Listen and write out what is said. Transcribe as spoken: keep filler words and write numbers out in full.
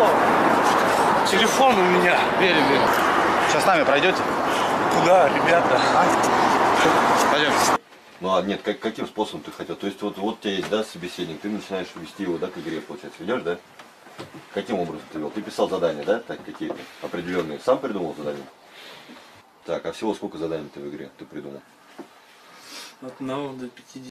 Алло, телефон у меня. Верю, верю. Сейчас с нами пройдете? Куда, ребята? А? Пойдемте. Ну а нет, как, каким способом ты хотел? То есть вот, вот у тебя есть, да, собеседник, ты начинаешь вести его, да, к игре, получается, ведешь, да? Каким образом ты вел? Ты писал задания, да, так какие-то определенные, сам придумал задания? Так, а всего сколько заданий ты в игре ты придумал? От одного до пятидесяти.